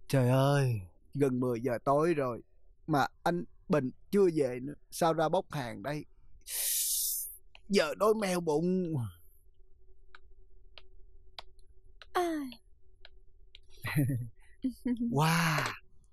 Trời ơi, gần 10 giờ tối rồi mà anh Bình chưa về nữa. Sao ra bốc hàng đây? Giờ đói meo bụng. À. Wow.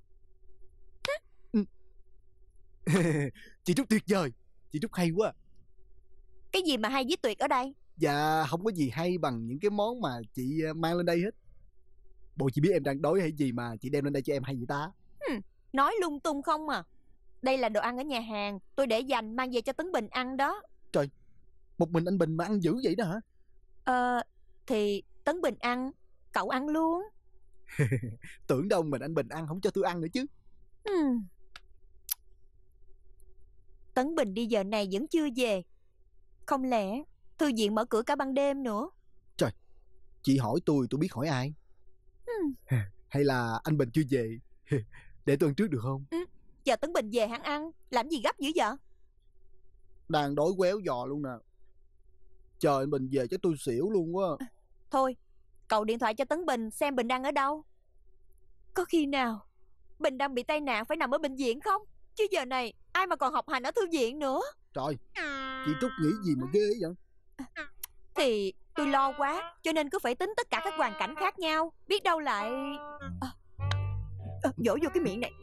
Chị Trúc tuyệt vời. Chị Trúc hay quá. Cái gì mà hay với tuyệt ở đây? Dạ không có gì hay bằng những cái món mà chị mang lên đây hết. Bộ chị biết em đang đói hay gì mà chị đem lên đây cho em hay vậy ta? Nói lung tung không à. Đây là đồ ăn ở nhà hàng, tôi để dành mang về cho Tấn Bình ăn đó. Trời, một mình anh Bình mà ăn dữ vậy đó hả? Thì Tấn Bình ăn, cậu ăn luôn. Tưởng đâu mình anh Bình ăn không cho tôi ăn nữa chứ. Tấn Bình đi giờ này vẫn chưa về. Không lẽ thư viện mở cửa cả ban đêm nữa? Trời, chị hỏi tôi biết hỏi ai? Hay là anh Bình chưa về? Để tôi ăn trước được không? Giờ Tấn Bình về hãng ăn, làm gì gấp dữ vậy? Đang đói quéo giò luôn nè. Chờ anh Bình về chắc tôi xỉu luôn quá. Thôi, cậu điện thoại cho Tấn Bình xem Bình đang ở đâu. Có khi nào Bình đang bị tai nạn phải nằm ở bệnh viện không? Chứ giờ này ai mà còn học hành ở thư viện nữa. Trời, chị Trúc nghĩ gì mà ghê vậy? Thì tôi lo quá, cho nên cứ phải tính tất cả các hoàn cảnh khác nhau. Biết đâu lại dỗ vô cái miệng này.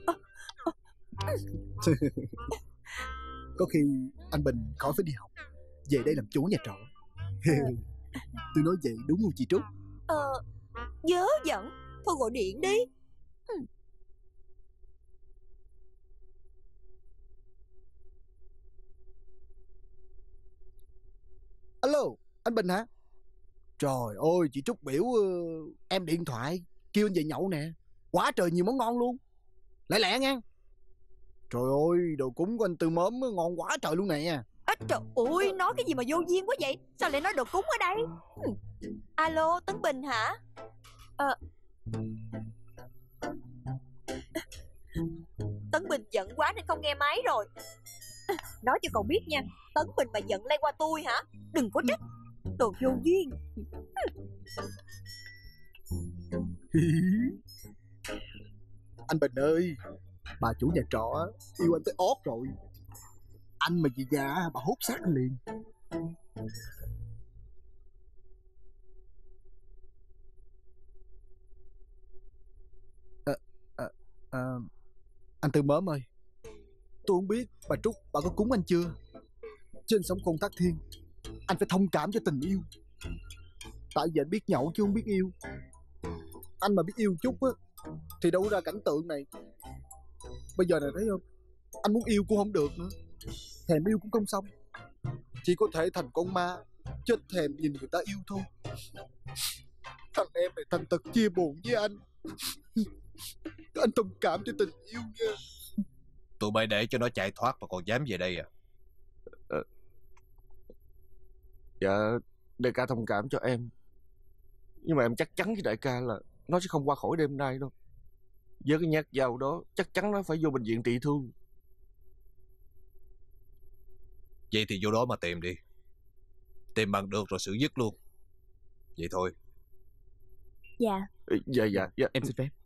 Có khi anh Bình khỏi phải đi học, về đây làm chủ nhà trọ. Tôi nói vậy đúng không chị Trúc? Dớ dẫn. Thôi gọi điện đi. Alo, anh Bình hả? Trời ơi, chị Trúc biểu em điện thoại kêu anh về nhậu nè. Quá trời nhiều món ngon luôn. Lẹ lẹ nha. Trời ơi, đồ cúng của anh Tư Mớm ngon quá trời luôn nè. Trời ơi, nói cái gì mà vô duyên quá vậy? Sao lại nói đồ cúng ở đây? Alo, Tấn Bình hả? Tấn Bình giận quá nên không nghe máy rồi. Nói cho cậu biết nha, Tấn Bình mà giận lây qua tôi hả? Đừng có trách. Đồ vô duyên. Anh Bình ơi, bà chủ nhà trọ yêu anh tới ót rồi. Anh mà về nhà bà hốt xác anh liền. Anh Tư Mớm ơi, tôi không biết bà Trúc bà có cúng anh chưa. Trên sông Côn Thác Thiên, anh phải thông cảm cho tình yêu. Tại vì anh biết nhậu chứ không biết yêu. Anh mà biết yêu chút á thì đâu có ra cảnh tượng này. Bây giờ này thấy không, anh muốn yêu cũng không được nữa, thèm yêu cũng không xong. Chỉ có thể thành con ma chết thèm nhìn người ta yêu thôi. Thằng em này thành tật chia buồn với anh. Anh thông cảm cho tình yêu nha. Tụi bay để cho nó chạy thoát mà còn dám về đây à? Dạ, đại ca thông cảm cho em. Nhưng mà em chắc chắn với đại ca là nó sẽ không qua khỏi đêm nay đâu. Với cái nhát dao đó chắc chắn nó phải vô bệnh viện trị thương. Vậy thì vô đó mà tìm đi. Tìm bằng được rồi xử dứt luôn. Vậy thôi. Dạ. Dạ. Em xin phép.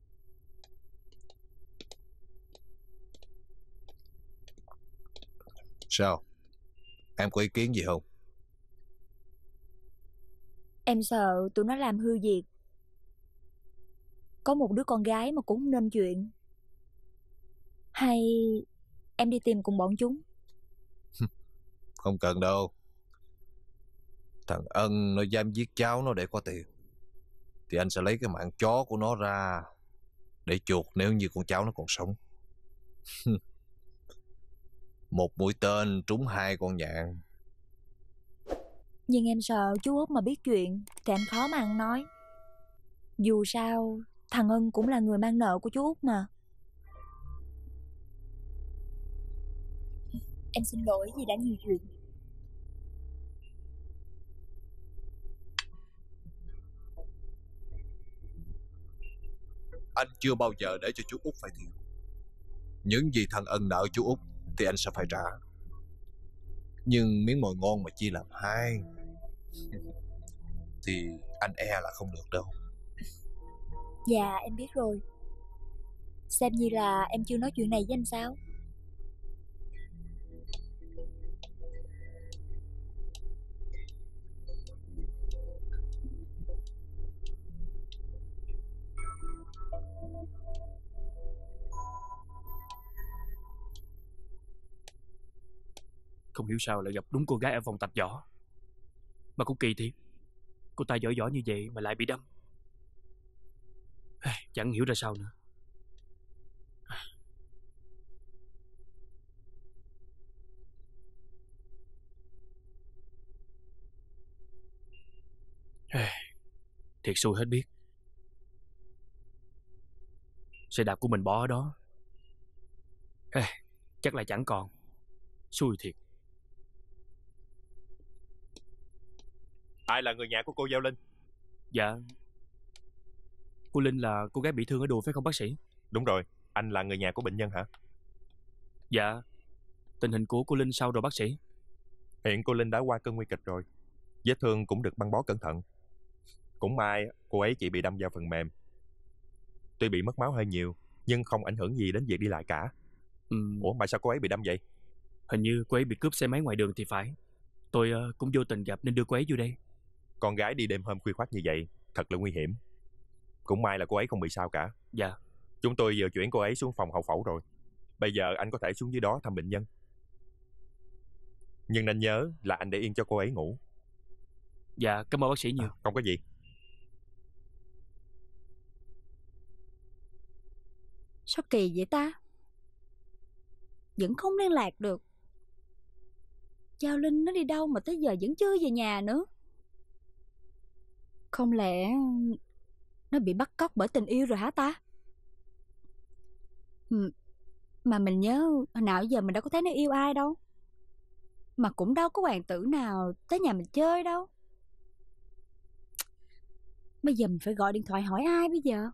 Sao? Em có ý kiến gì không? Em sợ tụi nó làm hư việc. Có một đứa con gái mà cũng không nên chuyện. Hay em đi tìm cùng bọn chúng? Không cần đâu. Thằng Ân nó dám giết cháu nó để có tiền, thì anh sẽ lấy cái mạng chó của nó ra để chuộc nếu như con cháu nó còn sống. Một mũi tên trúng hai con nhạn. Nhưng em sợ chú Út mà biết chuyện thì anh khó mà ăn nói. Dù sao thằng Ân cũng là người mang nợ của chú Út mà. Em xin lỗi vì đã nhiều chuyện. Anh chưa bao giờ để cho chú Út phải thiệt. Những gì thằng Ân nợ chú Út thì anh sẽ phải trả. Nhưng miếng mồi ngon mà chia làm hai thì anh e là không được đâu. Dạ em biết rồi. Xem như là em chưa nói chuyện này với anh sao? Không hiểu sao lại gặp đúng cô gái ở phòng tập võ. Mà cũng kỳ thiệt, cô ta giỏi giỏi như vậy mà lại bị đâm. Chẳng hiểu ra sao nữa. Thiệt xui hết biết. Xe đạp của mình bỏ ở đó, chắc là chẳng còn. Xui thiệt. Ai là người nhà của cô Giao Linh? Dạ, cô Linh là cô gái bị thương ở đùi phải không bác sĩ? Đúng rồi, anh là người nhà của bệnh nhân hả? Dạ. Tình hình của cô Linh sao rồi bác sĩ? Hiện cô Linh đã qua cơn nguy kịch rồi. Vết thương cũng được băng bó cẩn thận. Cũng may cô ấy chỉ bị đâm vào phần mềm. Tuy bị mất máu hơi nhiều, nhưng không ảnh hưởng gì đến việc đi lại cả. Ủa mà sao cô ấy bị đâm vậy? Hình như cô ấy bị cướp xe máy ngoài đường thì phải. Tôi cũng vô tình gặp nên đưa cô ấy vô đây. Con gái đi đêm hôm khuya khoắt như vậy thật là nguy hiểm. Cũng may là cô ấy không bị sao cả. Dạ. Chúng tôi vừa chuyển cô ấy xuống phòng hậu phẫu rồi. Bây giờ anh có thể xuống dưới đó thăm bệnh nhân. Nhưng nên nhớ là anh để yên cho cô ấy ngủ. Dạ, cảm ơn bác sĩ nhiều. Không có gì. Sao kỳ vậy ta? Vẫn không liên lạc được. Giao Linh nó đi đâu mà tới giờ vẫn chưa về nhà nữa? Không lẽ nó bị bắt cóc bởi tình yêu rồi hả ta? Mà mình nhớ hồi nào giờ mình đâu có thấy nó yêu ai đâu. Mà cũng đâu có hoàng tử nào tới nhà mình chơi đâu. Bây giờ mình phải gọi điện thoại hỏi ai bây giờ?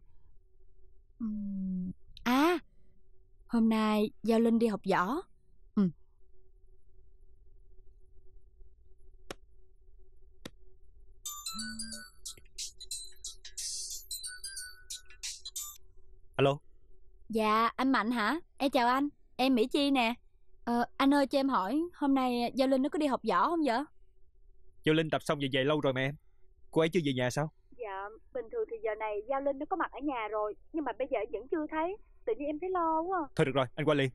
À, hôm nay Giao Linh đi học võ. Alo. Dạ, anh Mạnh hả? Em chào anh, em Mỹ Chi nè. Anh ơi cho em hỏi, hôm nay Giao Linh nó có đi học võ không vậy? Giao Linh tập xong về lâu rồi mà em. Cô ấy chưa về nhà sao? Dạ, bình thường thì giờ này Giao Linh nó có mặt ở nhà rồi, nhưng mà bây giờ vẫn chưa thấy. Tự nhiên em thấy lo quá. Thôi được rồi, anh qua liền.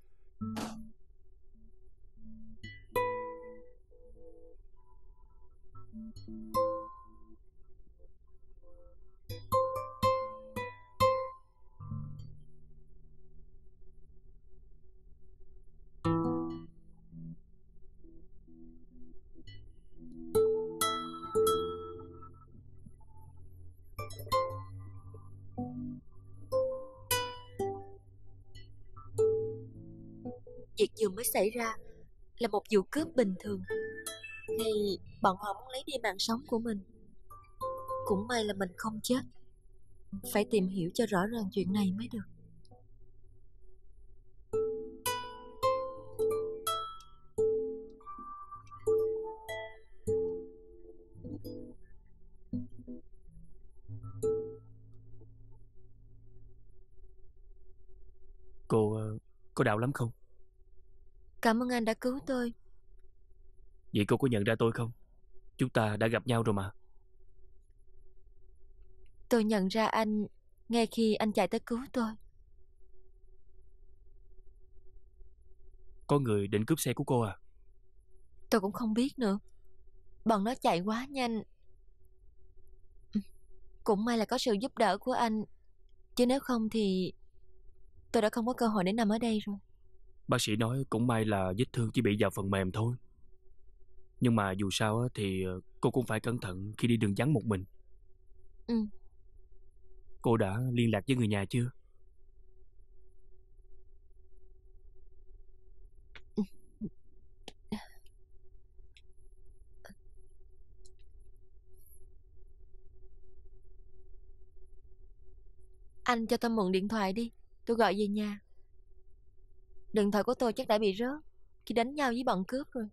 Việc vừa mới xảy ra là một vụ cướp bình thường, hay bọn họ muốn lấy đi mạng sống của mình? Cũng may là mình không chết. Phải tìm hiểu cho rõ ràng chuyện này mới được. Cô có đau lắm không? Cảm ơn anh đã cứu tôi. Vậy cô có nhận ra tôi không? Chúng ta đã gặp nhau rồi mà. Tôi nhận ra anh ngay khi anh chạy tới cứu tôi. Có người định cướp xe của cô à? Tôi cũng không biết nữa. Bọn nó chạy quá nhanh. Cũng may là có sự giúp đỡ của anh, chứ nếu không thì tôi đã không có cơ hội để nằm ở đây rồi. Bác sĩ nói cũng may là vết thương chỉ bị vào phần mềm thôi. Nhưng mà dù sao thì cô cũng phải cẩn thận khi đi đường vắng một mình. Cô đã liên lạc với người nhà chưa? Anh cho tôi mượn điện thoại đi, tôi gọi về nhà. Điện thoại của tôi chắc đã bị rớt khi đánh nhau với bọn cướp rồi.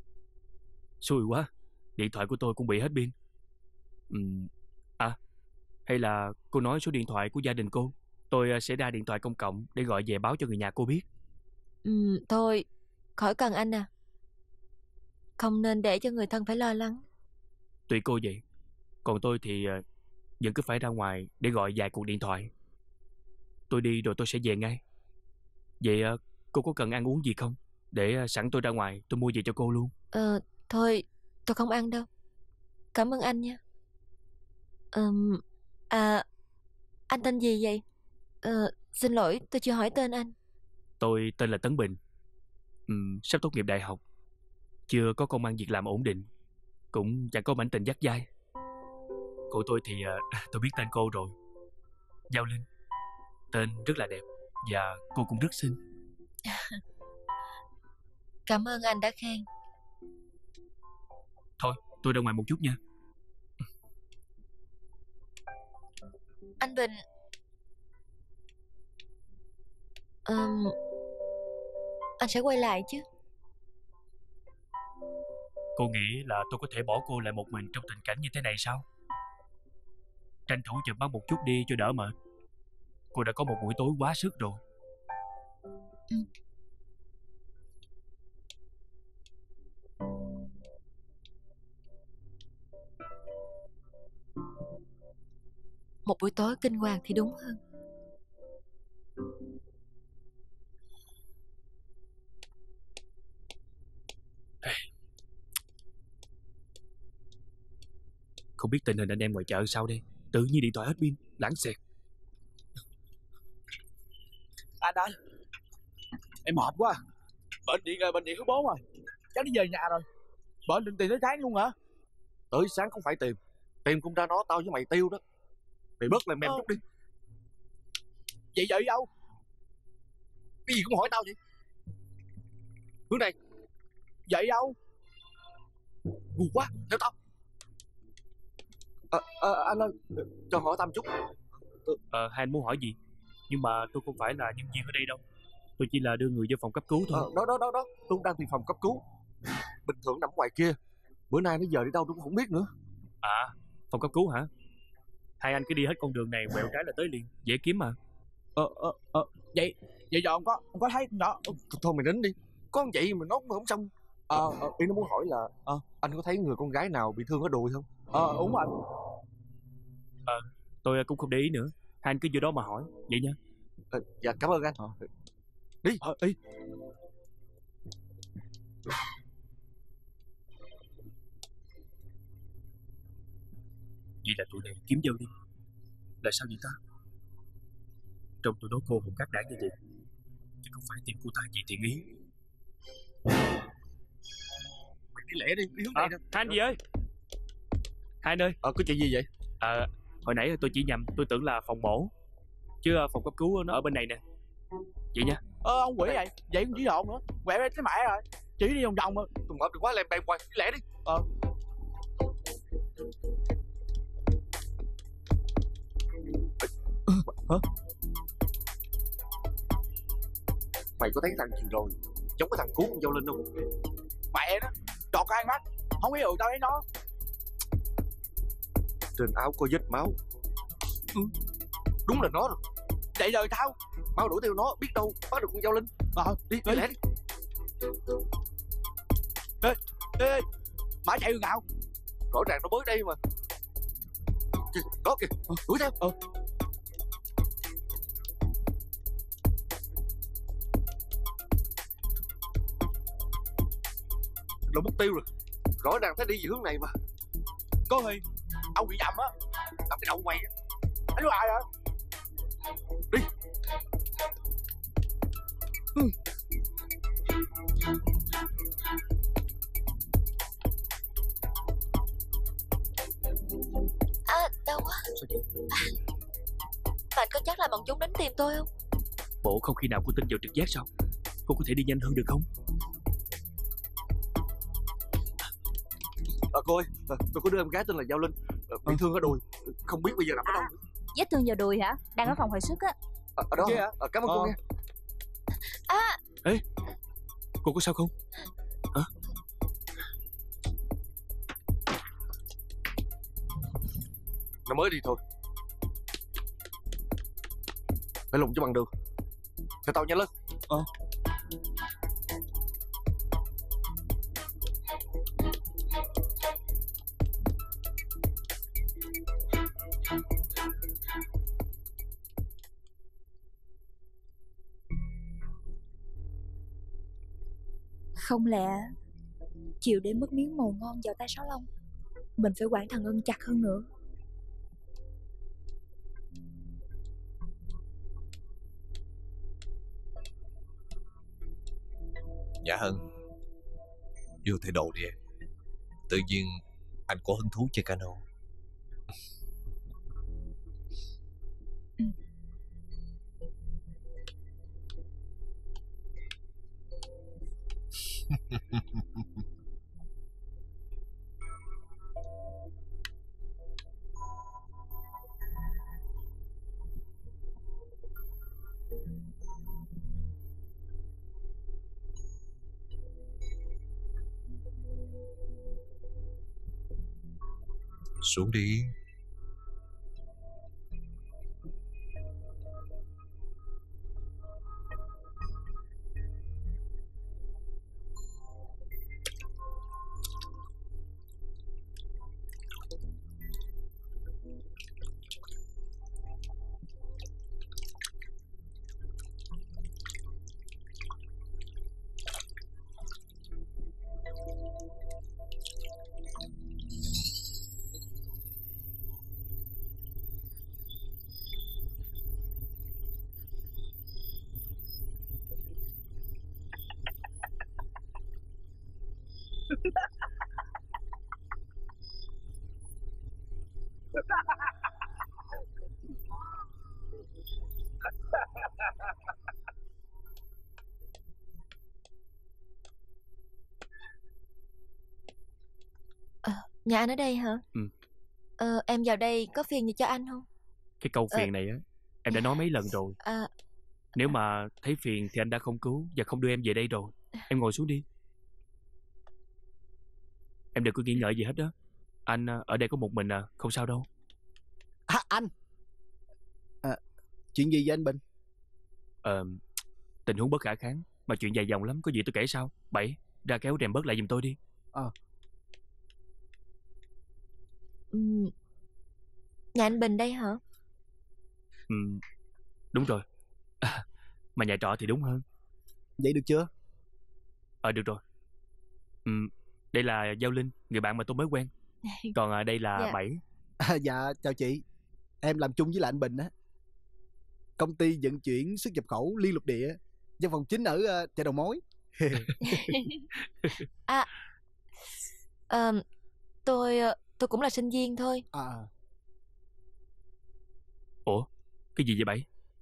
Xui quá, điện thoại của tôi cũng bị hết pin. Hay là cô nói số điện thoại của gia đình cô, tôi sẽ ra điện thoại công cộng để gọi về báo cho người nhà cô biết. Thôi, khỏi cần anh à. Không nên để cho người thân phải lo lắng. Tùy cô vậy. Còn tôi thì vẫn cứ phải ra ngoài để gọi vài cuộc điện thoại. Tôi đi rồi tôi sẽ về ngay. Vậy cô có cần ăn uống gì không? Để sẵn tôi ra ngoài tôi mua về cho cô luôn. Thôi, tôi không ăn đâu. Cảm ơn anh nha. Anh tên gì vậy? Xin lỗi, tôi chưa hỏi tên anh. Tôi tên là Tấn Bình. Sắp tốt nghiệp đại học. Chưa có công ăn việc làm ổn định, cũng chẳng có mảnh tình dắt dai. Cô tôi thì tôi biết tên cô rồi. Giao Linh. Tên rất là đẹp. Và cô cũng rất xinh. Cảm ơn anh đã khen. Thôi, tôi ra ngoài một chút nha. Anh Bình. Anh sẽ quay lại chứ? Cô nghĩ là tôi có thể bỏ cô lại một mình trong tình cảnh như thế này sao? Tranh thủ chợp mắt một chút đi cho đỡ mệt. Cô đã có một buổi tối quá sức rồi. Một buổi tối kinh hoàng thì đúng hơn. Không biết tình hình anh em ngoài chợ sao đây. Tự nhiên điện thoại hết pin, lãng xẹt. Anh, em mệt quá. Bệnh viện số 4 rồi. Cháu đi về nhà rồi. Bệnh định tìm tới sáng luôn hả? Tới sáng không phải tìm. Tìm cũng ra nó, tao với mày tiêu đó. Mày bớt làm mềm chút đi. Vậy vợ đâu? Cái gì cũng hỏi tao vậy? Hướng này. Vậy đâu? Ngu quá, theo tao. Anh ơi, cho hỏi thăm chút. Hai anh muốn hỏi gì? Nhưng mà tôi không phải là nhân viên ở đây đâu. Tôi chỉ là đưa người vô phòng cấp cứu thôi. Đó, tôi đang tìm phòng cấp cứu. Bình thường nằm ngoài kia. Bữa nay nó giờ đi đâu tôi cũng không biết nữa. À, phòng cấp cứu hả? Hai anh cứ đi hết con đường này, quẹo trái là tới liền, dễ kiếm mà. Vậy giờ ông có thấy con nhỏ? Thôi mày đến đi. Có vậy mà nó cũng không xong. Ý nó muốn hỏi là anh có thấy người con gái nào bị thương ở đùi không? Đúng rồi. Tôi cũng không để ý nữa. Hai anh cứ vô đó mà hỏi vậy nha. Dạ cảm ơn anh. Đi. Đi. Vậy là tụi này kiếm Giao Linh. Là sao vậy ta? Trong tụi nó cô hùng các đảng như vậy, chứ không phải tìm cô ta vì thiện ý. Mày đi lẹ đi hướng này nè. Hai anh gì ơi? Hai anh ơi. Có chuyện gì vậy? Hồi nãy tôi chỉ nhầm, tôi tưởng là phòng mổ, chứ phòng cấp cứu nó ở bên này nè. Vậy nha. Ông quỷ vậy cũng chỉ lộn nữa. Quẹo đây cái mẹ rồi. Chỉ đi vòng vòng mà. Tôi mệt được quá, lem bem quay. Đi lẹ đi. Hả? Mày có thấy thằng gì rồi giống cái thằng cứu con Giao Linh không? Mẹ nó trọt hai mắt. Không hiểu tao thấy nó. Trên áo có vết máu. Đúng là nó rồi. Vậy rồi tao mau đuổi theo nó, biết đâu bắt được con Giao Linh. Đi lẹ đi. Ê, mã chạy đường nào? Rõ ràng nó mới đây mà. Đó kìa, đuổi theo. Nó mất tiêu rồi. Rõ ràng thấy đi về hướng này mà. Có Huy, ông bị nhầm á. Làm cái đầu mày. Anh hoài hả? Đi. Đau quá. Bạn có chắc là bọn chúng đến tìm tôi không? Bộ không khi nào cô tin vào trực giác sao? Cô có thể đi nhanh hơn được không? Cô ơi, tôi có đứa em gái tên là Giao Linh, bị thương ở đùi, không biết bây giờ nằm ở đâu. Vết thương vào đùi hả? Đang ở phòng hồi sức á. Ở đó hả? Cảm ơn cô nghe. Ê, cô có sao không? Hả? Nó mới đi thôi. phải lùng cho bằng được. Cho tao nhanh lên. Không lẽ chịu để mất miếng mồi ngon vào tay Sáu Long, mình phải quản thằng Ân chặt hơn nữa. Dạ Hân, vô thay đồ đi em. Tự nhiên anh có hứng thú chơi cano. Xuống đi. Nhà anh ở đây hả? Em vào đây có phiền gì cho anh không? Cái câu phiền này á, em đã nói mấy lần rồi. Nếu mà thấy phiền thì anh đã không cứu và không đưa em về đây rồi. Em ngồi xuống đi. Em đừng có nghĩ ngợi gì hết đó. Anh ở đây có một mình à, không sao đâu. Anh chuyện gì vậy anh Bình? Tình huống bất khả kháng, mà chuyện dài dòng lắm. Có gì tôi kể sau. Bảy, ra kéo rèm bớt lại giùm tôi đi. Nhà anh Bình đây hả? Đúng rồi. Mà nhà trọ thì đúng hơn. Vậy được chưa? Được rồi. Đây là Giao Linh, người bạn mà tôi mới quen. Còn đây là Bảy. Dạ chào chị. Em làm chung với lại anh Bình á. Công ty vận chuyển xuất nhập khẩu liên lục địa, văn phòng chính ở chợ đầu mối. Tôi cũng là sinh viên thôi. Ủa, cái gì vậy Bảy?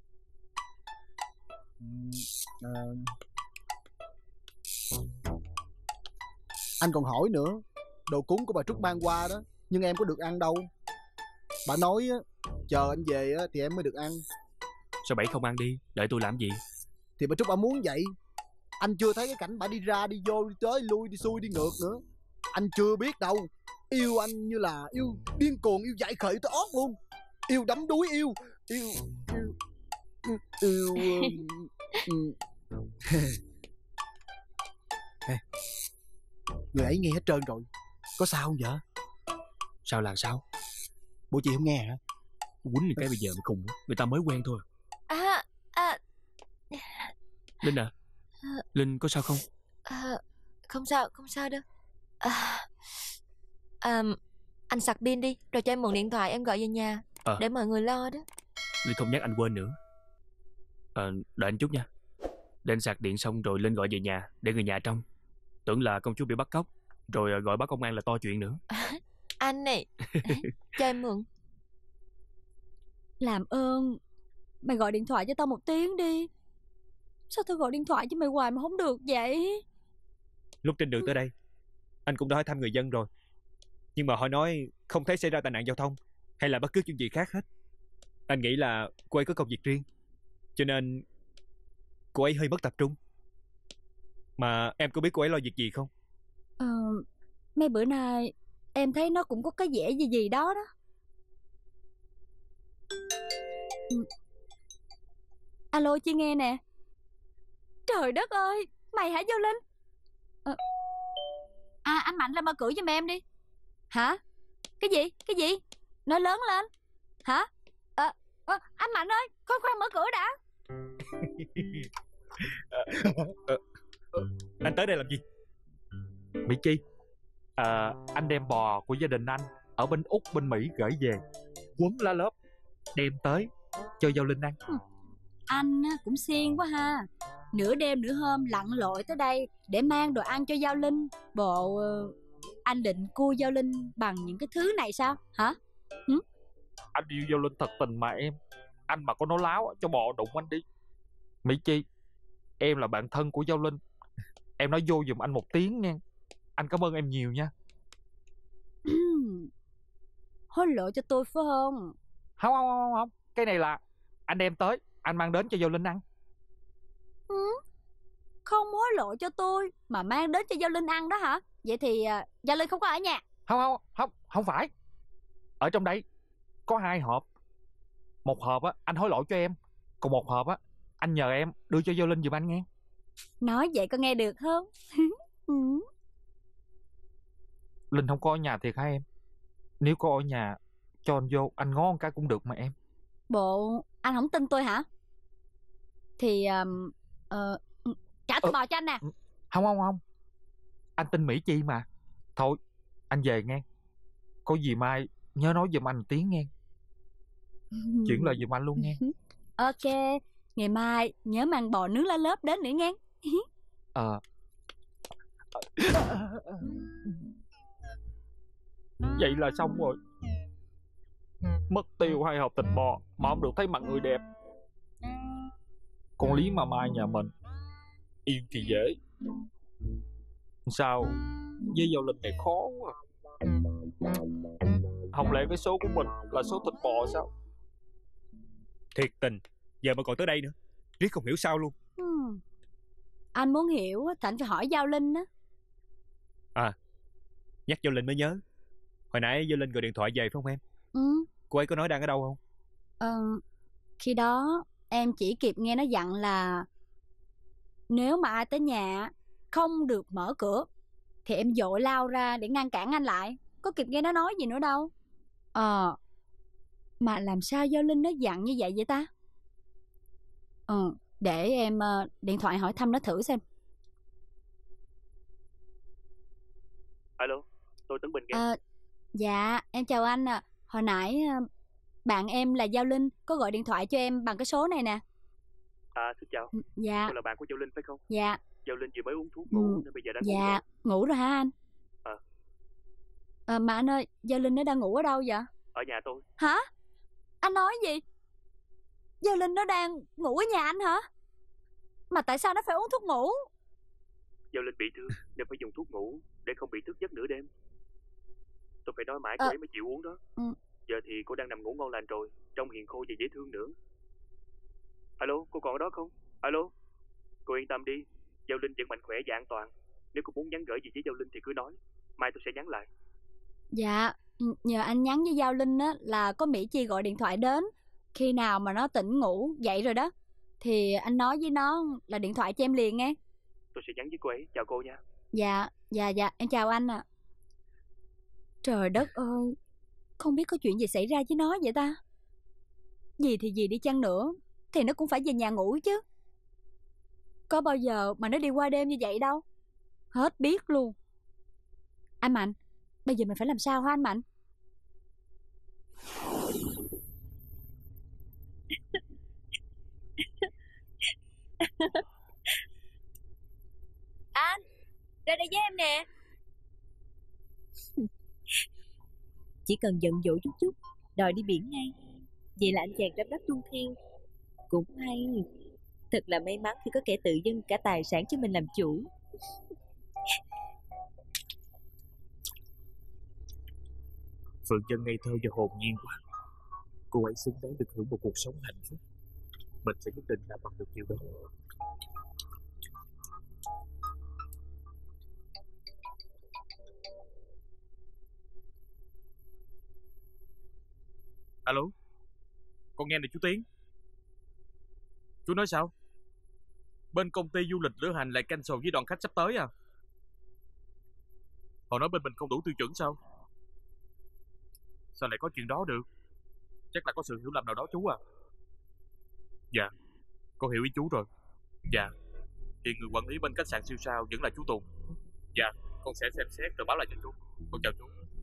Anh còn hỏi nữa. Đồ cúng của bà Trúc mang qua đó, nhưng em có được ăn đâu. Bà nói chờ anh về thì em mới được ăn. Sao Bảy không ăn đi, đợi tôi làm gì? Thì bà Trúc bà muốn vậy. Anh chưa thấy cái cảnh bà đi ra đi vô đi tới lui đi xuôi đi ngược nữa. Anh chưa biết đâu. Yêu anh như là yêu điên cuồng, yêu dại khởi tới ót luôn. Yêu đắm đuối, yêu người ấy nghe hết trơn rồi. Có sao không vậy? Sao là sao? Bộ chị không nghe hả? Quýnh cái bây giờ mới khùng. Người ta mới quen thôi. Linh à, Linh có sao không? Không sao đâu. Anh sạc pin đi, rồi cho em mượn điện thoại em gọi về nhà để mọi người lo đó. Linh không nhắc anh quên nữa. Đợi anh chút nha. Để anh sạc điện xong rồi Linh gọi về nhà để người nhà trông. Tưởng là công chúa bị bắt cóc, rồi gọi báo công an là to chuyện nữa. Anh này, cho em mượn. Làm ơn, mày gọi điện thoại cho tao một tiếng đi. Sao tao gọi điện thoại cho mày hoài mà không được vậy? Lúc trên đường tới đây, anh cũng đã hỏi thăm người dân rồi, nhưng mà họ nói không thấy xảy ra tai nạn giao thông hay là bất cứ chuyện gì khác hết. Anh nghĩ là cô ấy có công việc riêng, cho nên cô ấy hơi mất tập trung. Mà em có biết cô ấy lo việc gì không? Mấy bữa nay em thấy nó cũng có cái vẻ gì gì đó đó. Alo, Chi nghe nè. Trời đất ơi, mày hả Giao Linh? Anh Mạnh ra mở cửa giùm em đi. Hả? Cái gì? Cái gì? Nói lớn lên. Hả? Anh Mạnh ơi, khoan mở cửa đã. Anh tới đây làm gì? Mỹ Chi, anh đem bò của gia đình anh ở bên Úc bên Mỹ gửi về, quấn lá lốp đem tới cho Giao Linh ăn. Anh cũng siêng quá ha. Nửa đêm nửa hôm lặn lội tới đây để mang đồ ăn cho Giao Linh. Bộ anh định cua Giao Linh bằng những cái thứ này sao hả? Anh yêu Giao Linh thật tình mà em. Anh mà có nói láo cho bò đụng anh đi. Mỹ Chi, em là bạn thân của Giao Linh, em nói vô giùm anh một tiếng nha. Anh cảm ơn em nhiều nha. Hối lộ cho tôi phải không? Không. Cái này là anh đem tới, anh mang đến cho Giao Linh ăn. Không hối lộ cho tôi mà mang đến cho Giao Linh ăn đó hả? Vậy thì Giao Linh không có ở nhà. Không phải. Ở trong đây có 2 hộp. Một hộp á anh hối lộ cho em, còn một hộp á anh nhờ em đưa cho Giao Linh giùm anh nghe. Nói vậy có nghe được không? Linh không có ở nhà thiệt hả em? Nếu có ở nhà cho anh vô, anh ngó một cái cũng được mà em. Bộ anh không tin tôi hả? Thì trả thịt bò cho anh nè. Không. Anh tin Mỹ Chi mà. Thôi anh về nghe. Có gì mai nhớ nói giùm anh một tiếng nghe. Chuyển lời giùm anh luôn nghe. Ok, ngày mai nhớ mang bò nướng lá lốp đến nữa nghe. Vậy là xong rồi. Mất tiêu 2 hộp thịt bò mà không được thấy mặt người đẹp. Con Lý mà mai nhà mình yêu thì dễ, sao với Giao Linh này khó quá. Không lẽ cái số của mình là số thịt bò sao? Thiệt tình, giờ mà còn tới đây nữa, riết không hiểu sao luôn. Anh muốn hiểu thì anh phải hỏi Giao Linh á. Nhắc Giao Linh mới nhớ, hồi nãy Giao Linh gọi điện thoại về phải không em? Cô ấy có nói đang ở đâu không? Khi đó em chỉ kịp nghe nó dặn là nếu mà ai tới nhà không được mở cửa thì em vội lao ra để ngăn cản anh lại. Có kịp nghe nó nói gì nữa đâu. Mà làm sao Giao Linh nó dặn như vậy ta? Để em điện thoại hỏi thăm nó thử xem. Alo, tôi Tấn Bình nghe. Dạ, em chào anh ạ. Hồi nãy bạn em là Giao Linh có gọi điện thoại cho em bằng cái số này nè. Xin chào. Dạ. Tôi là bạn của Giao Linh phải không? Dạ. Giao Linh vừa mới uống thuốc ngủ nên bây giờ đang ngủ Dạ, rồi. ngủ rồi hả anh? Mà anh ơi, Giao Linh nó đang ngủ ở đâu vậy? Ở nhà tôi. Hả? Anh nói gì? Giao Linh nó đang ngủ ở nhà anh hả? Mà tại sao nó phải uống thuốc ngủ? Giao Linh bị thương nên phải dùng thuốc ngủ để không bị thức giấc nửa đêm. Tôi phải nói mãi cô ấy mới chịu uống đó. Giờ thì cô đang nằm ngủ ngon lành rồi, trông hiền khô và dễ thương nữa. Alo, cô còn ở đó không? Alo. Cô yên tâm đi, Giao Linh vẫn mạnh khỏe và an toàn. Nếu cô muốn nhắn gửi gì với Giao Linh thì cứ nói, mai tôi sẽ nhắn lại. Dạ, nhờ anh nhắn với Giao Linh á là có Mỹ Chi gọi điện thoại đến. Khi nào mà nó tỉnh ngủ dậy rồi đó thì anh nói với nó là điện thoại cho em liền nghe. Tôi sẽ nhắn với cô ấy. Chào cô nha. Dạ, em chào anh ạ. Trời đất ơi, không biết có chuyện gì xảy ra với nó vậy ta. Gì thì gì đi chăng nữa thì nó cũng phải về nhà ngủ chứ. Có bao giờ mà nó đi qua đêm như vậy đâu. Hết biết luôn. Anh Mạnh, bây giờ mình phải làm sao hả anh Mạnh? Anh, ra đây với em nè. Chỉ cần giận dỗi chút chút, đòi đi biển ngay. Vậy là anh chàng đắp đất tuôn theo. Cũng hay. Thật là may mắn khi có kẻ tự dưng cả tài sản cho mình làm chủ. Phượng Dân ngây thơ và hồn nhiên quá. Cô ấy xứng đáng được hưởng một cuộc sống hạnh phúc. Mình phải nhất định làm bằng được điều đó. Alo, con nghe được chú Tiến. Chú nói sao? Bên công ty du lịch lữ hành lại cancel với đoàn khách sắp tới à? Họ nói bên mình không đủ tiêu chuẩn sao? Sao lại có chuyện đó được? Chắc là có sự hiểu lầm nào đó chú à. Dạ, con hiểu ý chú rồi. Dạ, hiện người quản lý bên khách sạn siêu sao vẫn là chú Tùng. Dạ, con sẽ xem xét rồi báo lại cho chú. Con chào chú.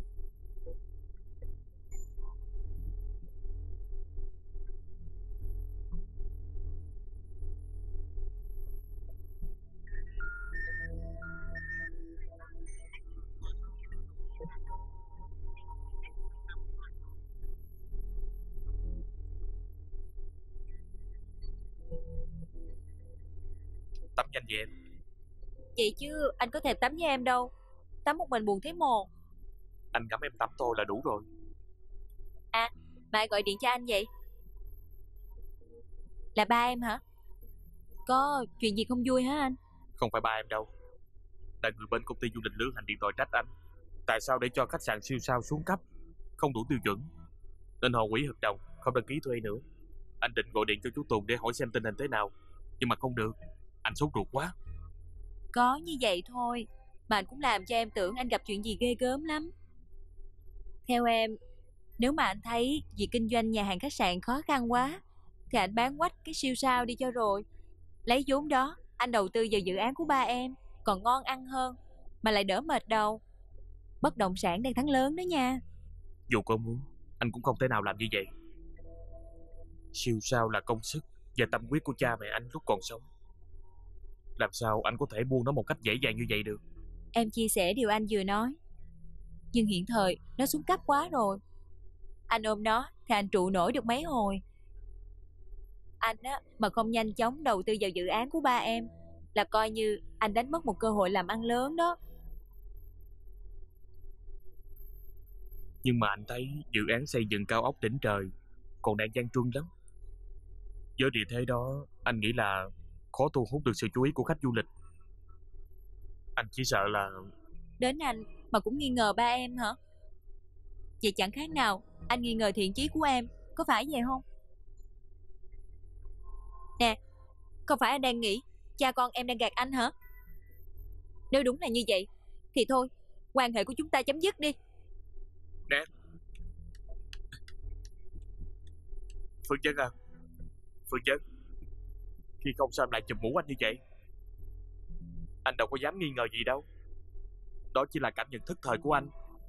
Tắm nhanh vậy em. Vậy chứ anh có thèm tắm với em đâu. Tắm một mình buồn thấy mồ. Anh ngắm em tắm thôi là đủ rồi. À, mà ai gọi điện cho anh vậy? Là ba em hả? Có chuyện gì không vui hả anh? Không phải ba em đâu. Là người bên công ty du lịch lữ hành điện thoại trách anh. Tại sao để cho khách sạn siêu sao xuống cấp, không đủ tiêu chuẩn, nên họ hủy hợp đồng, không đăng ký thuê nữa. Anh định gọi điện cho chú Tùng để hỏi xem tình hình thế nào, nhưng mà không được. Anh sốt ruột quá. Có như vậy thôi mà anh cũng làm cho em tưởng anh gặp chuyện gì ghê gớm lắm. Theo em, nếu mà anh thấy việc kinh doanh nhà hàng khách sạn khó khăn quá thì anh bán quách cái siêu sao đi cho rồi. Lấy vốn đó anh đầu tư vào dự án của ba em, còn ngon ăn hơn mà lại đỡ mệt đầu. Bất động sản đang thắng lớn đó nha. Dù có muốn, anh cũng không thể nào làm như vậy. Siêu sao là công sức và tâm huyết của cha mẹ anh lúc còn sống. Làm sao anh có thể buông nó một cách dễ dàng như vậy được? Em chia sẻ điều anh vừa nói. Nhưng hiện thời nó xuống cấp quá rồi. Anh ôm nó thì anh trụ nổi được mấy hồi. Anh á, mà không nhanh chóng đầu tư vào dự án của ba em là coi như anh đánh mất một cơ hội làm ăn lớn đó. Nhưng mà anh thấy dự án xây dựng cao ốc đỉnh trời còn đang gian truân lắm. Với địa thế đó, anh nghĩ là khó thu hút được sự chú ý của khách du lịch. Anh chỉ sợ là... Đến anh mà cũng nghi ngờ ba em hả? Vậy chẳng khác nào anh nghi ngờ thiện chí của em, có phải vậy không? Nè, không phải anh đang nghĩ cha con em đang gạt anh hả? Nếu đúng là như vậy thì thôi, quan hệ của chúng ta chấm dứt đi. Nè Phương Dân à, Phương Dân, khi không sao em lại chụp mũ anh như vậy? Anh đâu có dám nghi ngờ gì đâu. Đó chỉ là cảm nhận thức thời của anh.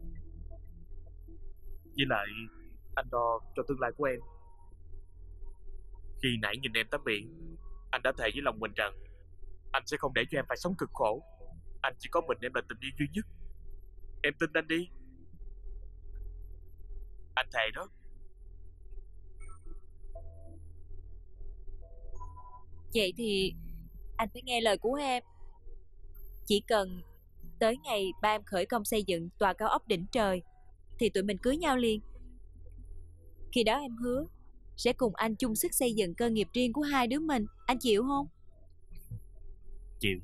Với lại anh đo cho tương lai của em. Khi nãy nhìn em tắm biển, anh đã thề với lòng mình rằng anh sẽ không để cho em phải sống cực khổ. Anh chỉ có mình em là tình yêu duy nhất. Em tin anh đi. Anh thề đó. Vậy thì anh phải nghe lời của em. Chỉ cần tới ngày ba em khởi công xây dựng tòa cao ốc đỉnh trời thì tụi mình cưới nhau liền. Khi đó em hứa sẽ cùng anh chung sức xây dựng cơ nghiệp riêng của hai đứa mình. Anh chịu không? Chịu.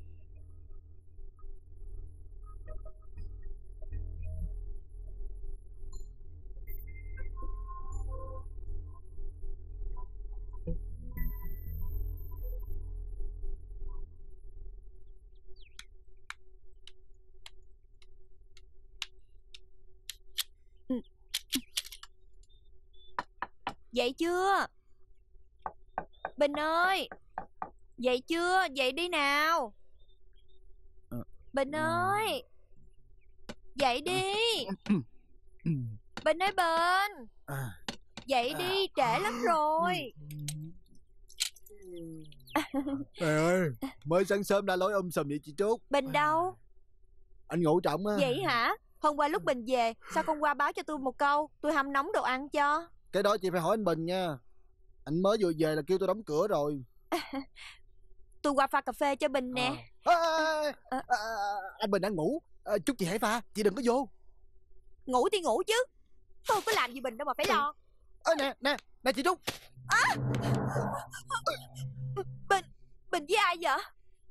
Dậy chưa? Bình ơi, dậy chưa? Dậy đi nào. Bình ơi, dậy đi. Bình ơi Bình, dậy đi, trễ lắm rồi. Trời ơi, mới sáng sớm đã lối sùm vậy chị Trúc. Bình đâu? Anh ngủ trọng á. Vậy hả? Hôm qua lúc Bình về, sao không qua báo cho tôi một câu, tôi hâm nóng đồ ăn cho. Cái đó chị phải hỏi anh Bình nha. Anh mới vừa về là kêu tôi đóng cửa rồi. Tôi qua pha cà phê cho Bình nè. Anh Bình đang ngủ. Chúc chị hãy pha, chị đừng có vô. Ngủ thì ngủ chứ, tôi có làm gì Bình đâu mà phải lo. Nè chị Trúc. Bình với ai vậy?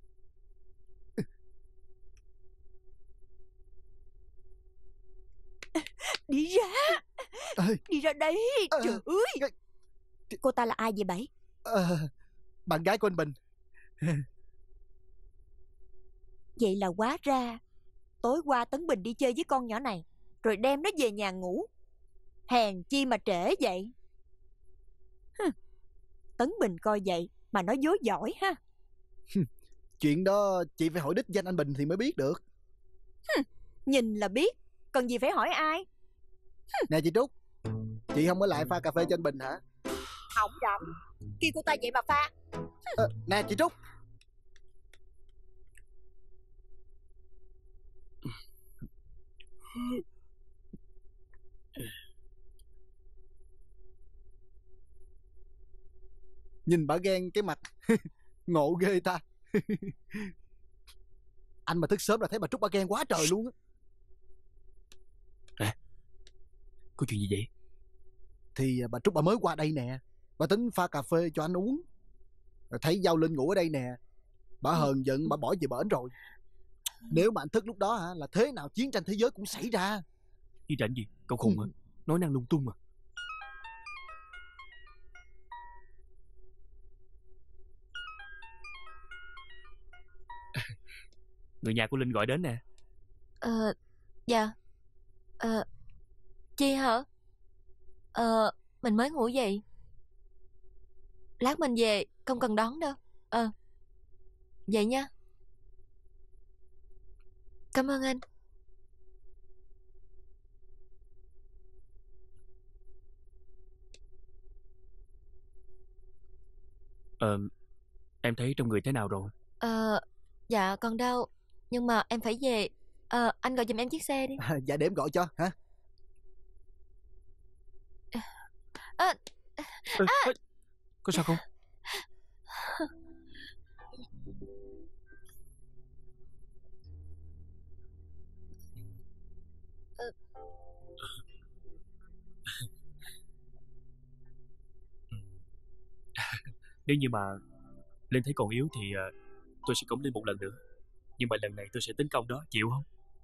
Đi ra. Đi ra đây. Trời ơi. Cô ta là ai vậy Bảy? bạn gái của anh Bình. Vậy là hóa ra tối qua Tấn Bình đi chơi với con nhỏ này, rồi đem nó về nhà ngủ. Hèn chi mà trễ vậy. Tấn Bình coi vậy mà nó dối giỏi ha. Chuyện đó chị phải hỏi đích danh anh Bình thì mới biết được. Nhìn là biết, cần gì phải hỏi ai. Nè chị Trúc, chị không ở lại pha cà phê cho anh Bình hả? Hỏng rộng, kêu cô ta vậy mà pha. Nè chị Trúc. Nhìn bà ghen cái mặt. Ngộ ghê ta. Anh mà thức sớm là thấy bà Trúc bà ghen quá trời luôn á. Có chuyện gì vậy? Thì bà Trúc bà mới qua đây nè, bà tính pha cà phê cho anh uống, rồi thấy Giao Linh ngủ ở đây nè, bà hờn giận bà bỏ về bển rồi. Nếu mà anh thức lúc đó hả, là thế nào chiến tranh thế giới cũng xảy ra. Chiến tranh gì? Cậu khùng hả? Nói năng lung tung mà. Người nhà của Linh gọi đến nè. Dạ. Chi hả? Mình mới ngủ dậy. Lát mình về, không cần đón đâu. Vậy nha. Cảm ơn anh. Em thấy trong người thế nào rồi? Dạ còn đâu, nhưng mà em phải về. Anh gọi giùm em chiếc xe đi. Dạ để em gọi cho hả? Có sao không? Nếu như mà Linh thấy còn yếu thì tôi sẽ cõng Linh một lần nữa. Nhưng mà lần này tôi sẽ tính công đó, chịu không?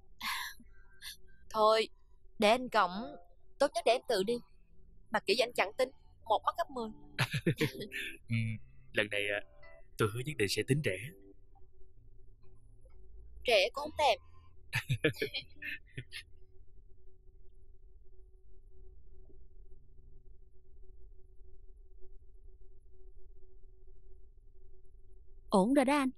Thôi, để anh cõng. Tốt nhất để em tự đi. Mà kiểu anh chẳng tin, một mắt gấp 10. Lần này tôi hứa nhất định sẽ tính rẻ. Rẻ cũng không thèm. Ổn rồi đó anh.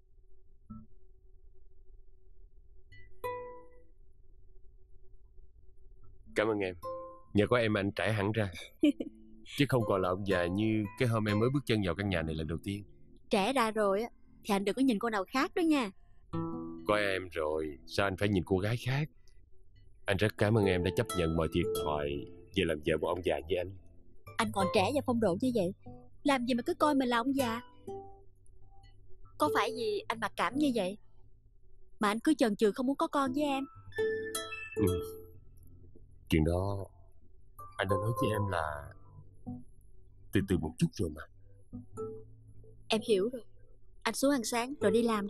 Cảm ơn em. Nhờ có em anh trải hẳn ra. Chứ không còn là ông già như cái hôm em mới bước chân vào căn nhà này lần đầu tiên. Trẻ ra rồi á thì anh đừng có nhìn cô nào khác đó nha. Có em rồi, sao anh phải nhìn cô gái khác? Anh rất cảm ơn em đã chấp nhận mọi thiệt thòi về làm vợ một ông già như anh. Anh còn trẻ và phong độ như vậy, làm gì mà cứ coi mình là ông già. Có phải vì anh mặc cảm như vậy mà anh cứ chần chừ không muốn có con với em? Chuyện đó anh đã nói với em là từ từ một chút rồi mà. Em hiểu rồi. Anh xuống ăn sáng rồi đi làm đi.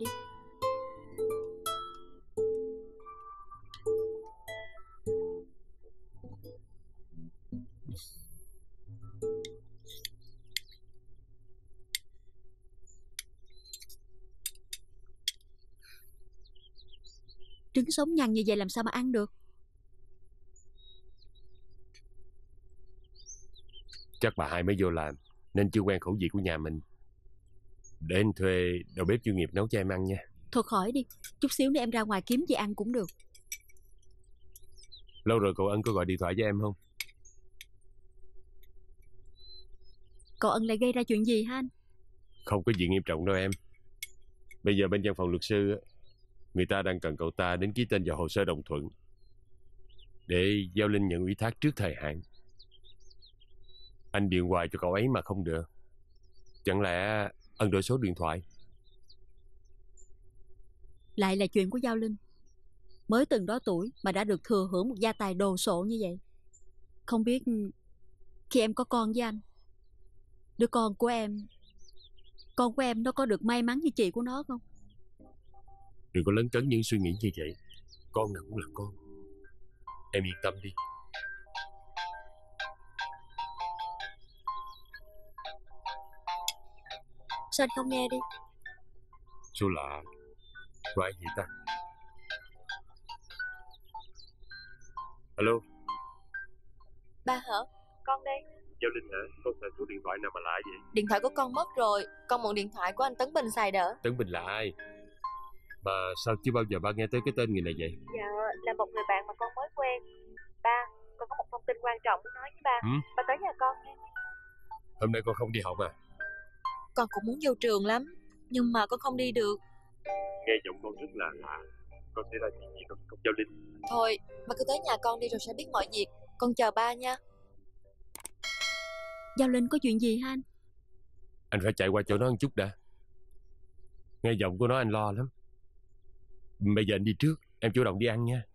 Trứng sống nhăn như vậy làm sao mà ăn được? Chắc bà hai mới vô làm nên chưa quen khẩu vị của nhà mình. Để anh thuê đầu bếp chuyên nghiệp nấu cho em ăn nha. Thôi khỏi đi, chút xíu nữa em ra ngoài kiếm gì ăn cũng được. Lâu rồi cậu Ân có gọi điện thoại với em không? Cậu Ân lại gây ra chuyện gì hả anh? Không có gì nghiêm trọng đâu em. Bây giờ bên văn phòng luật sư người ta đang cần cậu ta đến ký tên vào hồ sơ đồng thuận để Giao Linh nhận ủy thác trước thời hạn. Anh điện hoài cho cậu ấy mà không được. Chẳng lẽ Ân đổi số điện thoại? Lại là chuyện của Giao Linh. Mới từng đó tuổi mà đã được thừa hưởng một gia tài đồ sộ như vậy. Không biết khi em có con với anh, đứa con của em nó có được may mắn như chị của nó không? Đừng có lấn cấn những suy nghĩ như vậy. Con nào cũng là con. Em yên tâm đi. Sao anh không nghe đi? Số lạ. Có ai vậy ta? Alo. Ba hả? Con đây. Giao Linh hả? Con xài số điện thoại nào mà lạ vậy? Điện thoại của con mất rồi. Con mượn điện thoại của anh Tấn Bình xài đỡ. Tấn Bình là ai? Mà sao chưa bao giờ ba nghe tới cái tên người này vậy? Dạ, là một người bạn mà con mới quen. Ba, con có một thông tin quan trọng muốn nói với ba. Ba tới nhà con nha. Hôm nay con không đi học à? Con cũng muốn vô trường lắm, nhưng mà con không đi được. Nghe giọng con rất là lạ. Con sẽ ra chuyện gì con Giao Linh? Thôi, ba cứ tới nhà con đi rồi sẽ biết mọi việc. Con chờ ba nha. Giao Linh có chuyện gì hả anh? Anh phải chạy qua chỗ nó một chút đã. Nghe giọng của nó anh lo lắm. Bây giờ anh đi trước, em chủ động đi ăn nha.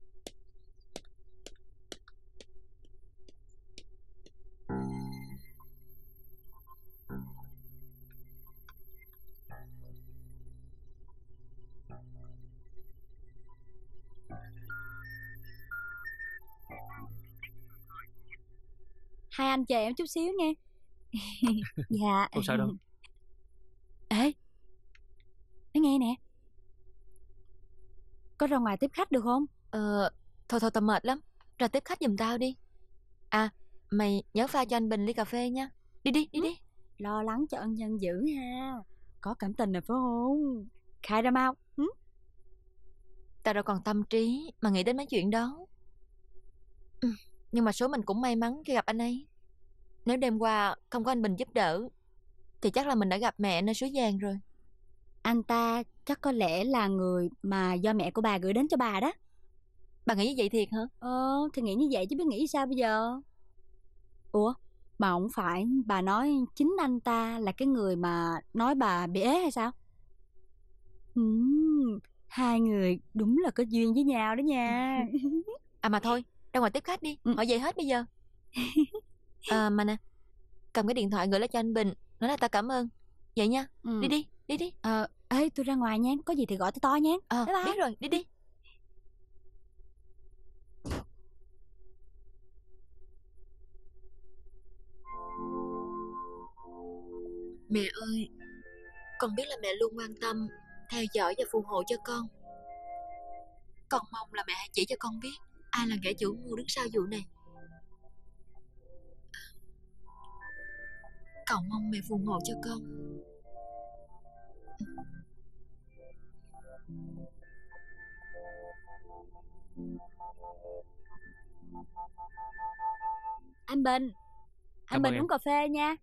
Hai anh chờ em chút xíu nha. Dạ. Không sao đâu. Ê, nói nghe nè, có ra ngoài tiếp khách được không? Thôi tao mệt lắm. Ra tiếp khách giùm tao đi. À, mày nhớ pha cho anh Bình ly cà phê nha. Đi đi Lo lắng cho ân nhân dữ ha. Có cảm tình rồi phải không? Khai ra mau. Tao đâu còn tâm trí mà nghĩ đến mấy chuyện đó. Nhưng mà số mình cũng may mắn khi gặp anh ấy. Nếu đêm qua không có anh Bình giúp đỡ thì chắc là mình đã gặp mẹ nơi suối vàng rồi. Anh ta chắc có lẽ là người mà do mẹ của bà gửi đến cho bà đó. Bà nghĩ như vậy thiệt hả? Thì nghĩ như vậy chứ biết nghĩ sao bây giờ. Ủa, mà không phải bà nói chính anh ta là cái người mà nói bà bị ế hay sao? Hai người đúng là có duyên với nhau đó nha. À mà thôi, ra ngoài tiếp khách đi. Hỏi vậy hết bây giờ. Mà nè, cầm cái điện thoại gửi lại cho anh Bình, nói là tao cảm ơn. Vậy nha. Đi đi. Ê, tôi ra ngoài nha. Có gì thì gọi tôi to nha. Bye bye. Biết rồi, đi. Mẹ ơi, con biết là mẹ luôn quan tâm, theo dõi và phù hộ cho con. Con mong là mẹ hãy chỉ cho con biết ai là kẻ chủ mưu đứng sau vụ này. Cầu mong mẹ phù hộ cho con. Anh Bình, anh Bình em. uống cà phê nha.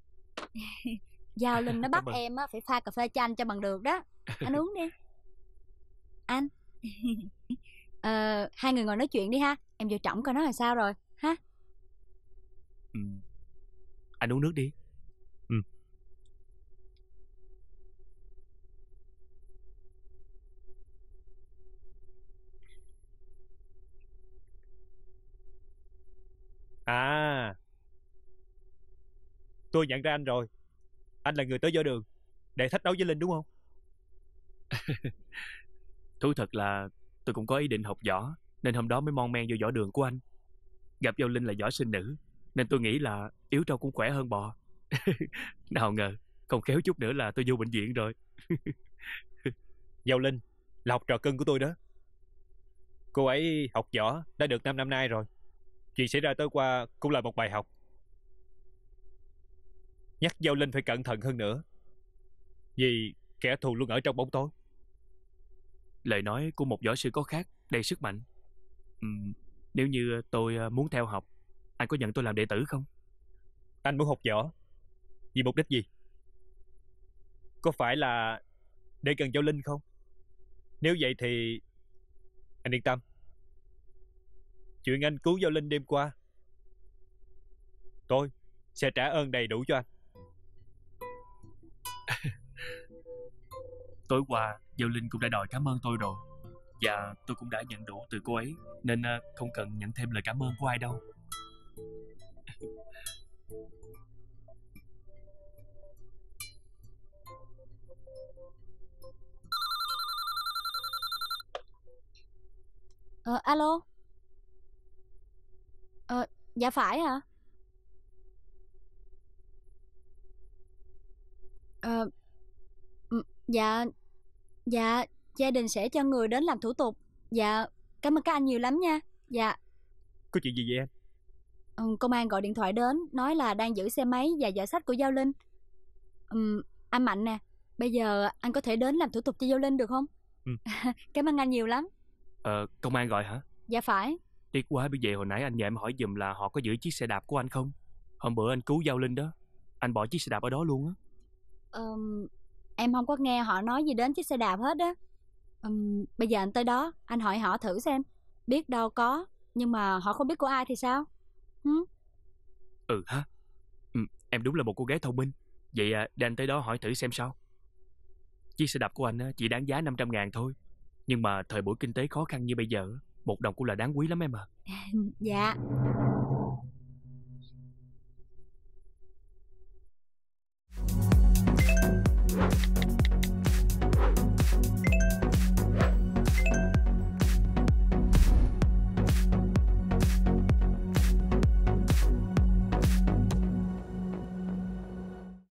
Giao Linh nó bắt em á phải pha cà phê cho anh cho bằng được đó. Anh uống đi. Anh. Hai người ngồi nói chuyện đi ha. Em vô trỏng coi nó là sao rồi ha. Anh uống nước đi. À, tôi nhận ra anh rồi. Anh là người tới giữa đường để thách đấu với Linh đúng không? Thú thật là tôi cũng có ý định học võ, nên hôm đó mới mon men vô võ đường của anh. Gặp Giao Linh là võ sinh nữ, nên tôi nghĩ là yếu trâu cũng khỏe hơn bò. Nào ngờ không khéo chút nữa là tôi vô bệnh viện rồi. Giao Linh là học trò cưng của tôi đó. Cô ấy học võ đã được 5 năm nay rồi. Chuyện xảy ra tối qua cũng là một bài học. Nhắc Giao Linh phải cẩn thận hơn nữa, vì kẻ thù luôn ở trong bóng tối. Lời nói của một võ sư có khác, đầy sức mạnh. Nếu như tôi muốn theo học, anh có nhận tôi làm đệ tử không? Anh muốn học võ vì mục đích gì? Có phải là để gần Giao Linh không? Nếu vậy thì anh yên tâm. Chuyện anh cứu Giao Linh đêm qua, tôi sẽ trả ơn đầy đủ cho anh. Tối qua Giao Linh cũng đã đòi cảm ơn tôi rồi, và tôi cũng đã nhận đủ từ cô ấy, nên không cần nhận thêm lời cảm ơn của ai đâu. Alo. Dạ phải hả? Dạ, gia đình sẽ cho người đến làm thủ tục. Dạ, cảm ơn các anh nhiều lắm nha. Dạ. Có chuyện gì vậy em? Công an gọi điện thoại đến, nói là đang giữ xe máy và giỏ sách của Giao Linh. Anh Mạnh nè, bây giờ anh có thể đến làm thủ tục cho Giao Linh được không? Cảm ơn anh nhiều lắm. Công an gọi hả? Dạ phải. Tiếc quá, bởi vậy hồi nãy anh nhờ em hỏi giùm là họ có giữ chiếc xe đạp của anh không. Hôm bữa anh cứu Giao Linh đó, anh bỏ chiếc xe đạp ở đó luôn á. Em không có nghe họ nói gì đến chiếc xe đạp hết á. Bây giờ anh tới đó, anh hỏi họ thử xem. Biết đâu có, nhưng mà họ không biết của ai thì sao? Hả? Em đúng là một cô gái thông minh. Vậy để anh tới đó hỏi thử xem sao. Chiếc xe đạp của anh chỉ đáng giá 500.000 thôi. Nhưng mà thời buổi kinh tế khó khăn như bây giờ, 1 đồng cũng là đáng quý lắm em à. Dạ.